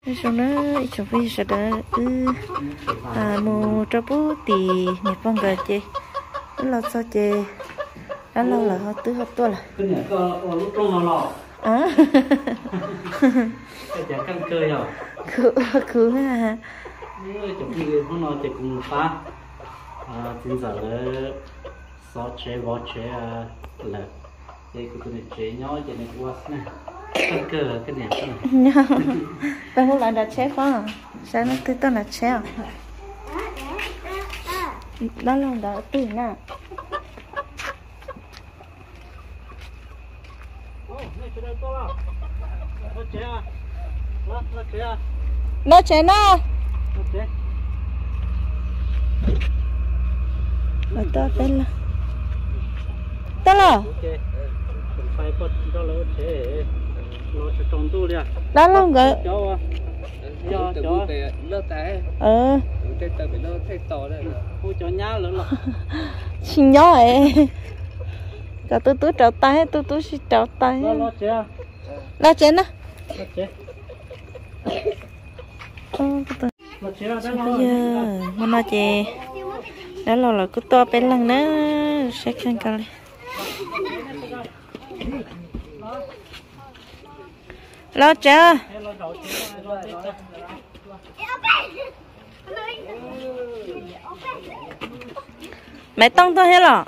sau đó chụp vi sau đó mua cho bố thì nhật phong gà chị đó là sao chị đó là họ tứ hợp tua là cái này có lúc trong lò cái chả căng chơi rồi cứ ha chụp như hôm nay thì cùng phá bây giờ xóa chế vỏ chế là cái này chế nhỏ cho nên quá nè căng cơ cái này bạn hôm lại đặt chế không sao nó tứ tao là chế đó là đã tứ nè nó chế nó ở đó bên là đó là đó là người xin nhớ ấy cả tôi trào tay tôi xin trào tay là chế nó bây giờ mà nói chị đó là cứ to bên lần nữa sẽ khăn cả đi lo chưa mẹ tông tôi hết rồi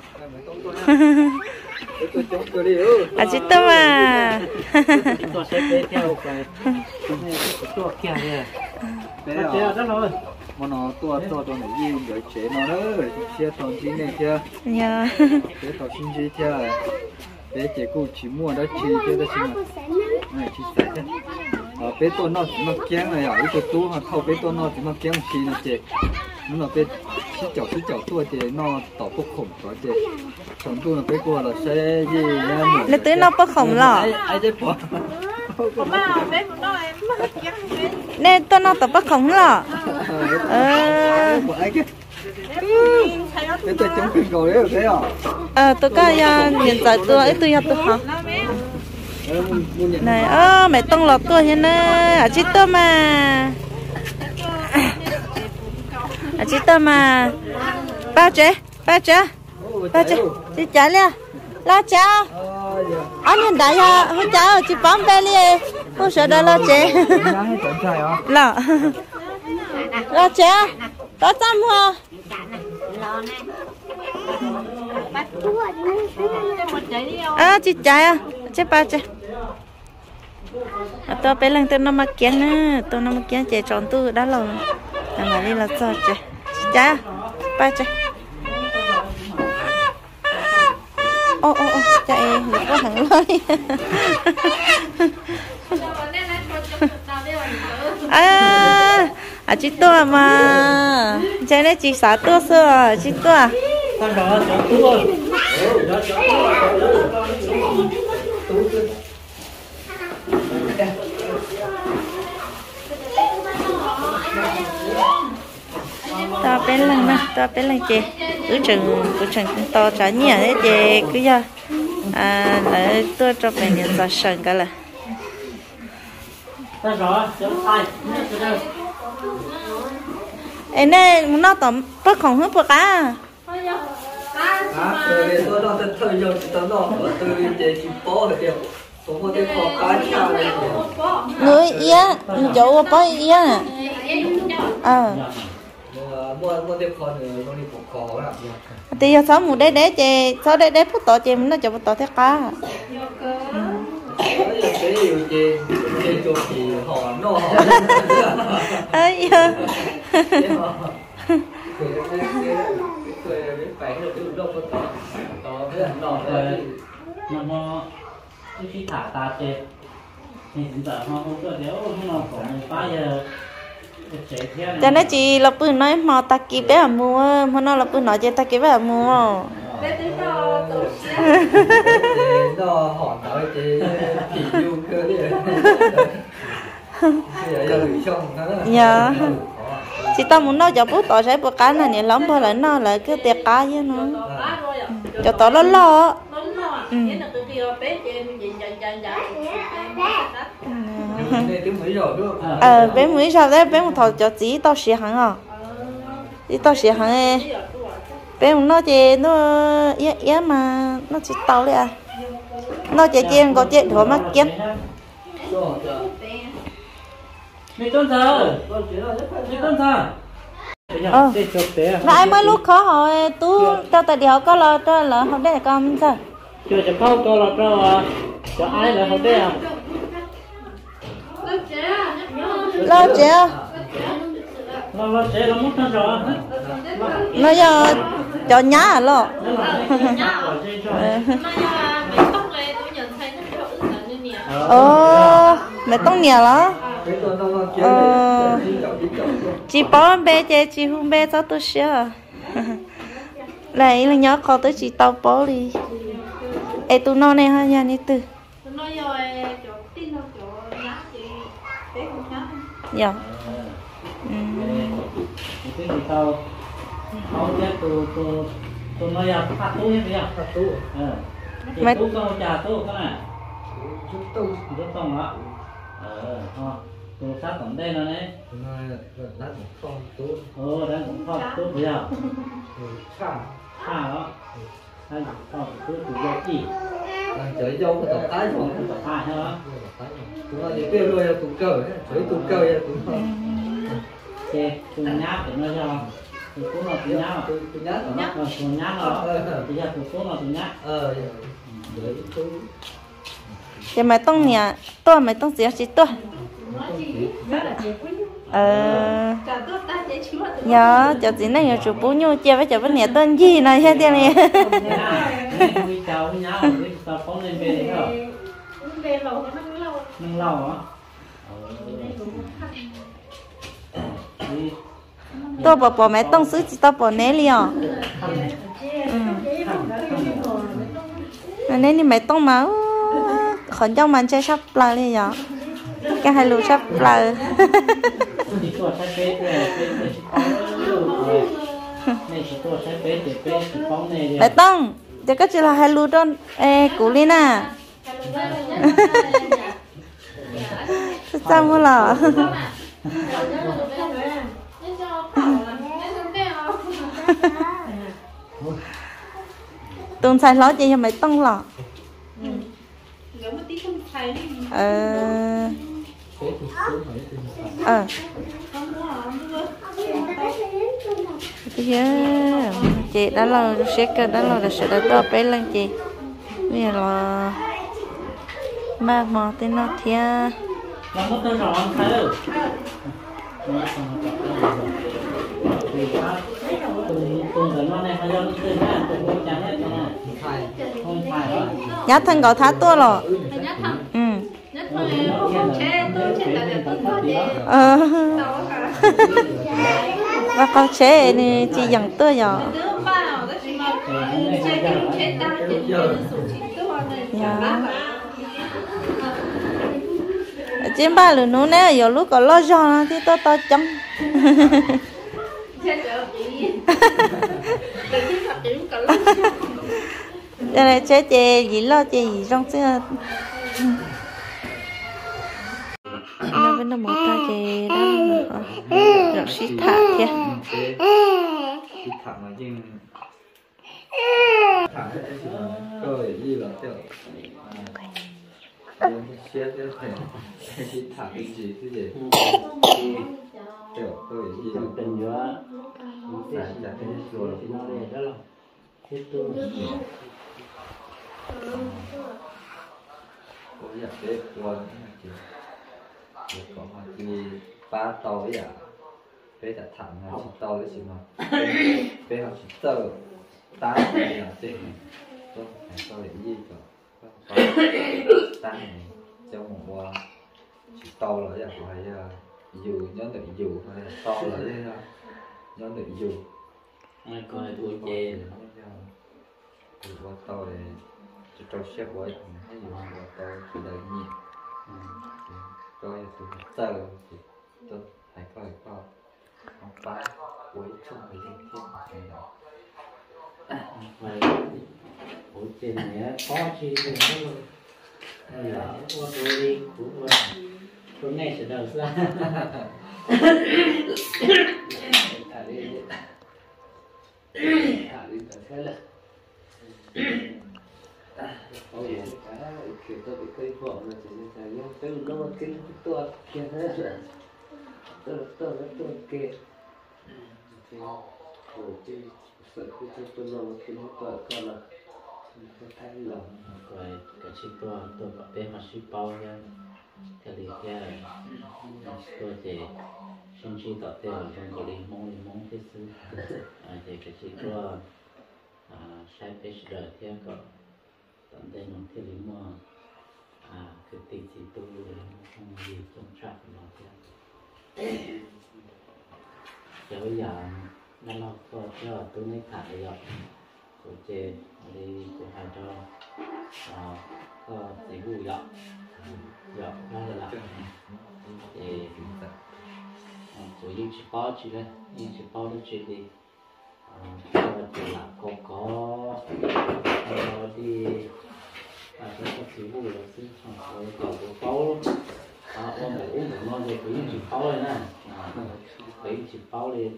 à chị tâm à tôi sẽ bé theo cái tôi kia này nó chơi đó rồi mà nó tua này yêu rồi chế nó đó rồi chia thằng chị này chưa dạ chế thằng xin chị chưa bé chế cô chỉ mua đó chị chưa đó chị mà này chị sai chứ bé tôi nó chỉ mà kén này à cái tôi họ thâu bé tôi nó chỉ mà kén chị nó chế nó là bé chỉ chảo tôi thì nó tỏ bốc khổng đó chế chồng tôi là bé cô là sẽ gì nha nó tới nó bốc khổng lọ ai chế bỏ nè tôi nó tập bốc khổng lọ cái tôi chống kinh cầu đấy thấy à tôi có nhìn tại tôi tôi học này mẹ tông lọt tôi như nè à chị tôi mà bao chế chị trả liền la cháu anh nhìn đại ha hôn cháu chị bấm bé đi không sợ đâu lo chế lo chế có tâm không chị chạy à chị ba chị tôi bé lần tôi nó mặc kiến nữa tôi nó mặc kiến chạy tròn tôi đã lâu mà đi là sao chị chạy ba chị ô chạy được có thằng lôi chị tôi mà chạy này chị xả tôi xưa chị tôi à to bên lần chị cứ chừng to trả nhiều đấy chị cứ giờ lại tôi cho bạn nhận ra sần cả là em này nó tóm bắt khổng hết bậc á tôi nó thời giờ chỉ tao nó tôi để chỉ bỏ được tôi có thể có cá chả này người yên chỗ bỏ yên mua tiếp con nữa con đi phục cỏ đó thì giờ sáu mùa đấy chị sáu đấy phút tỏ chị nó chụp tỏ thế cá cái điều chị cho chị họ nó ấy nó khi thả ta chơi thì hiện tại họ không có nếu không nào có người phá giờ cho nên chị là bữa nói mà ta kịp bé à mua mà nó là bữa nói chị ta kịp bé à mua nó hỏi nói chị chỉ yêu cơ đi dạ chị ta muốn nói cho bố tỏ sẽ bữa cá này lắm thôi lại nó lại cứ tiệc cá với nó cho tỏ nó lo bé mới sao đấy bé một thầu cho chỉ tao xì hàng à chỉ tao xì hàng ấy bé một nó chỉ nó yếm mà nó chỉ tao đấy à nó chỉ chiên có chuyện thôi mà kiếm mày con sao nãy mới lúc khó hỏi tú tao tại điều có là không để con sao chưa chấm phao cho là cho ai là không biết à lo chưa lo chế nó mất thân rồi nó giờ cho nhá à lo mẹ tông nhiều lắm chị bỏ bé chơi chị không bé cháu tôi sợ lại là nhớ khó tới chị tao bỏ đi ê tụi nó này ha nhà này từ dạ cái gì tao nhớ tụi nó giờ phát tú hết bây phát tú mấy tú con trà tú cái này chút tông đó thôi tôi sát tổng đây nó đấy đang phong tú đang phong tú bây giờ đó đang phong tú từ giờ gì đang chơi dâu cái tập tái rồi tập hai hả tụi nó đi kêu rồi tụi cờ chơi tụi cờ vậy tụi nó tụi nháp tụi nó cho tụi nó tụi nháp tụi nháp đó bây giờ tụi nó tụi nháp thì mày tông nhà tôi mày tông gì chị tôi dạ cho chị này là chụp bố nhau chia với chụp với nhà tên gì này hết tiền này nâng lâu á tôi bỏ mẹ tông sứ chị tôi bỏ né liền nên mày tông máu khỏi trong mình chơi sắp lại đi nhở cái hai lù sắp lại mày tông giờ cái chỉ là hai lù đó cũ lên à sao mua lò tuần xài lót gì cho mày tông lò chị đã là sẽ đã là sẽ đã to bé lên chị bây giờ là mà mò tên nó thia nhá thân gọi thả tua rồi và con chế này chỉ dặn tua rồi trên ba lửa nấu nè giờ lúc có lo giò thì to chấm giờ này chế chè gì lo chè gì trong xe nó bên nó một ta chè đó rồi xí thả kìa xí thả mà nhưng thả rồi gì là tiểu xí thả cái gì tiểu rồi gì là tình nữa sẽ cái rồi thì nó đây đó là hết tôi có giờ cái quần có mà thì ba tàu ấy à bé đã thẳng là chỉ tàu đấy chỉ mà bé học chỉ tàu tá này là gì tôi phải tàu để gì cả tá này trong một qua chỉ tàu là vậy phải dù nhóm tự dù hay là to là vậy thôi nhóm tự dù ai coi tôi chê từ qua tàu để cho xếp với hay dù qua tàu từ đời nhiệt coi từ tàu thì tôi phải coi không phải cuối trong thời gian thêm này vậy buổi trên này có chi thì nó là qua tôi đi cũng Tối nay sẽ đầu ra. Thả đi thế là ôi cái kiểu tôi bị cây phở là chỉ là cái nhau tới nó cái tôi kia thế là tôi kia thì rồi chứ sợ tôi lo cái tôi còn là tôi thấy lòng Rồi cái chiếc tôi bảo bé mà ship bao nha. Cái gì kia tôi thì xin chỉ tạo theo trong cái limon cái sự thì cái chiếc tôi sai cái sự đời theo có tận đây nó theo limon cái tình chỉ tôi không gì trong trap nó theo giờ bây giờ nó lo có cho tôi mới thả được của trên đi của hai cho có chỉ vụ dọn đó là thì của những chỉ bao chỉ đây những chỉ bao đó chỉ đi thì là có đi có chỉ vụ là xin có bao ôm uống ngon thì của những chỉ bao này nè của những chỉ bao đi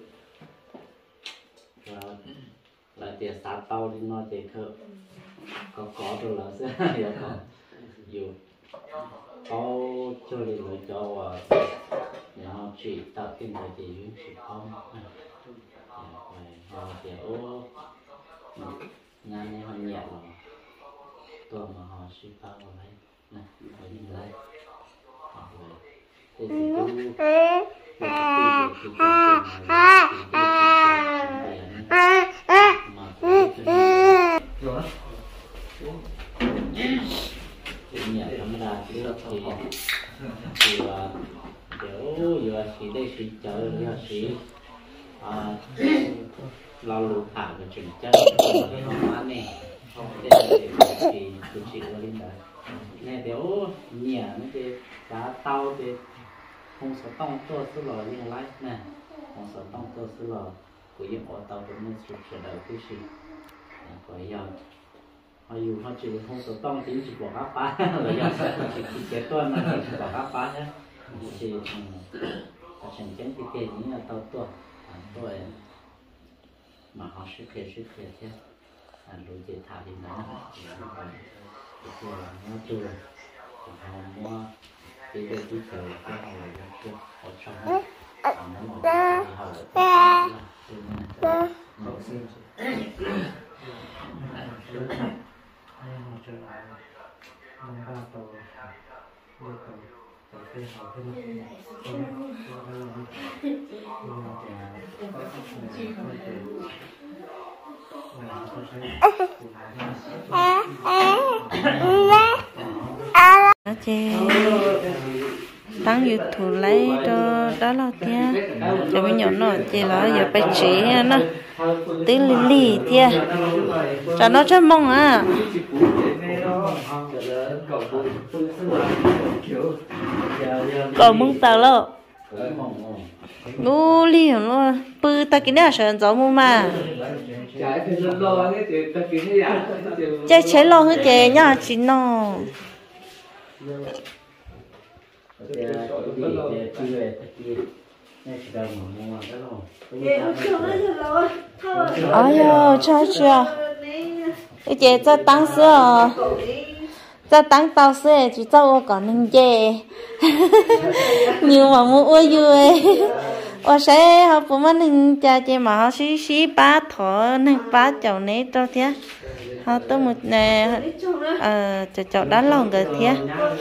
là tiền sát bao đi nó thì có rồi là sẽ hiểu không dù bao cho đi rồi cho nó chỉ tạo cái này thì những chỉ không rồi kiểu ngăn này hơi nhẹ rồi tôi mà họ suy bao vào đấy này ở như này thì nhà thằng ra thì kiểu giờ chỉ đây chỉ chờ giờ chỉ lo lụt thả và chuyển chân không ăn nè để thì chỉ có linh đấy nè kiểu nhà nó thì cá tàu thì không sợ tông tôi sẽ lò như lái nè không sợ tông tôi sẽ lò của những ô tàu của mình sẽ đợi cái gì có giờ họ dùng họ chỉ không sợ tông thì chỉ bỏ các phá rồi giờ chỉ chết tuần mà chỉ bỏ các phá nhé chỉ họ chẳng chén thì kể những là tàu tuần tôi mà họ sẽ kể thế đối với thả đi nữa thì nó chưa họ mua cái đồ tí chờ cái họ là chưa họ trong chị tăng YouTube lấy cho đó là thế cho mình nhỏ nó chị là giờ phải chỉ nó tiếng lì thế cho nó rất mong còn mong tao lo ngu li luôn bự ta cái này sợ gió mua mà chơi chế lo hơn chị nhá chị nó ơi cho chưa cái chị cho tăng sữa cho tăng tao sữa chỉ cho còn nên chị nhiều mà mua vui ở sẽ họ phụ mà nên cha chị mà họ xí bá thọ nên bá chậu này cho thế họ tới một nè chậu đá lòng cái thế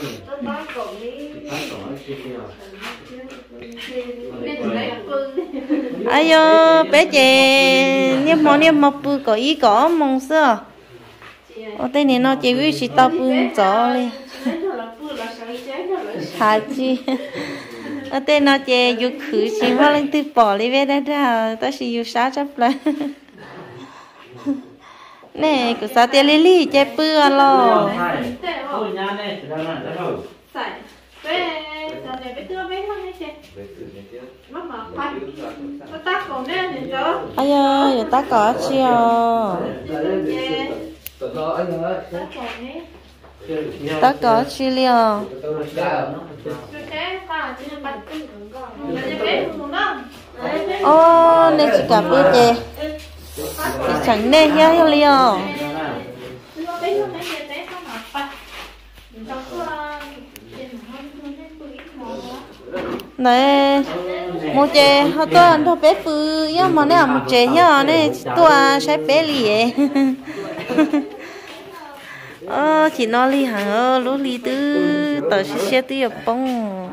ai ơi bé chị niêm một bự có ý có mong sữa ở đây này nó chỉ biết chỉ tao bự gió đi hả chị ở đây nó chỉ yêu khử chỉ hoa lên từ bỏ đi về đây ra ta chỉ yêu sát chấp lại nè cứ sao tiền lì chơi bự lo ai ơi ta có chiều ta có chi liều ô nên chỉ cả bữa chè chẳng nên nhá liều này một chè họ tôi thôi bé phư nhá mà này một chè nhá này tôi sẽ bé lì chỉ nó lì hả lúc lì tư tao sẽ xe tư ở bông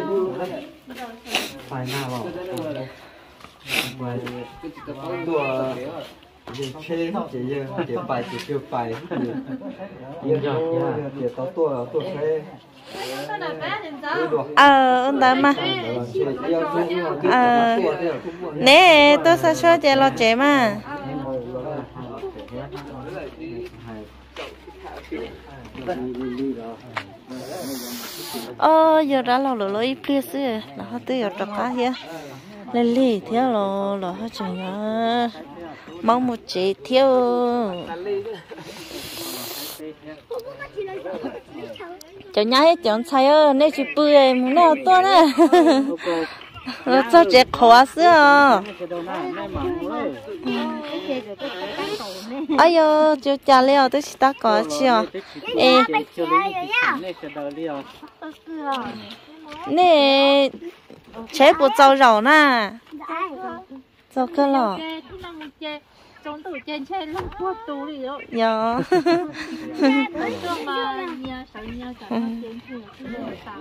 phải nào vào chỉ chơi chỉ chỉ bài chỉ kêu bài yên rồi chỉ tao tua chơi ông ta mà nè tôi sẽ cho chị lo trẻ mà giờ đã lo ít kia xưa là họ tự ở trong cá here lên lì theo lo họ chẳng nhớ mong một chế theo cho nhái chọn sai ơ nên chỉ bươi muốn nào to nè nó cho trẻ khó xưa ai ơ cho cha leo tôi chỉ ta có chưa ê nè chế bộ rau rau nè rau cơ lọ trong tủ trên trên lúc qua tủ đi đó. Dạ. Mà nhà sợ nhà cả trên thì rồi sao?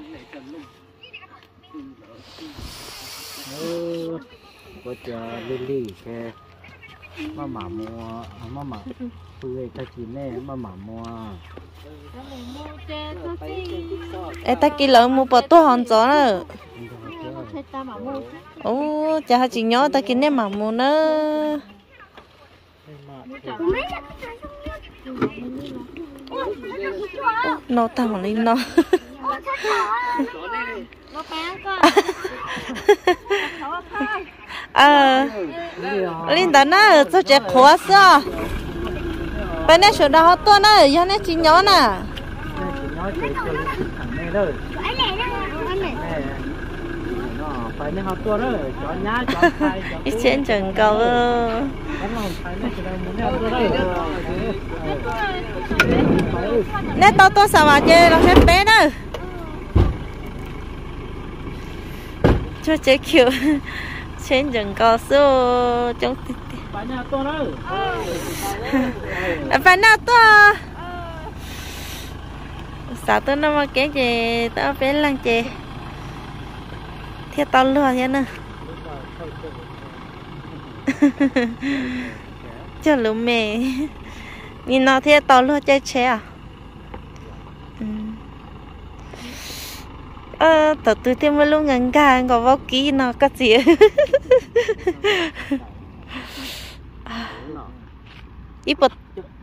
Có cho Lily cái mà mua tôi cái gì nè mà mua ê ta kia lợn mua bò to hơn gió nữa ô chả chỉ nhớ ta kia nè mà mua nữa nó thằng lên nó lên đó nó cho trẻ khó sao bên này số đó to nó giờ này chỉ nhớ nè phải nên học tua đó cho nhá cho thay cho ít trên trần cầu nè to sao mà chơi nó sẽ bé đó cho chơi kiểu trên trần cầu số trong phải nên học tua đó phải nào to sao tôi nó mà cái gì tao bé lăng chè theo tao lừa thế nè chờ lũ mẹ nhìn nó theo tao lừa chơi chế à tao tôi thêm một lúc ngắn ngắn có vào kỹ nó cái gì ít bột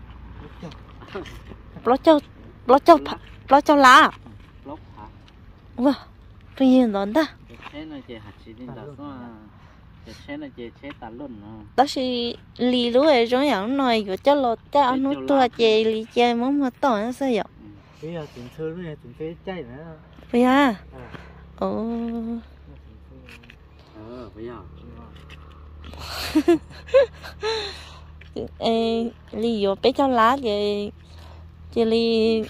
lo cho lá wow tự nhiên đó ta đó là lì lúa ấy giống như nói của cho lọt cho ăn nút tua chè lì chè món mà tỏi nó sao vậy bây giờ tiền xưa bây giờ tiền phế chay nữa bây giờ ồ bây giờ lì vô bé cho lá thì lì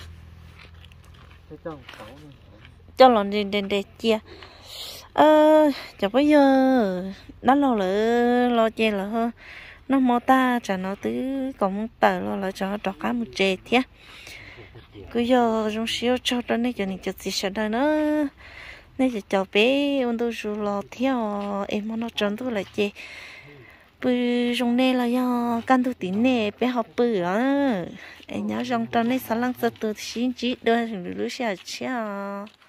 cho lon để chia chả bây giờ nó lo chè là hơn nó mò ta chả nó tứ còn tờ lo là cho trọ cá một chè thế cứ giờ trong siêu cho đó này cho nên cho gì sợ đó nữa nên cho bé ôn tôi rồi lo theo em nó trốn tôi lại chè bự trong này là do căn tu tín nè bé học bự em nhớ trong trốn này sáng lăng sơ từ xin chỉ đưa lứa xe chia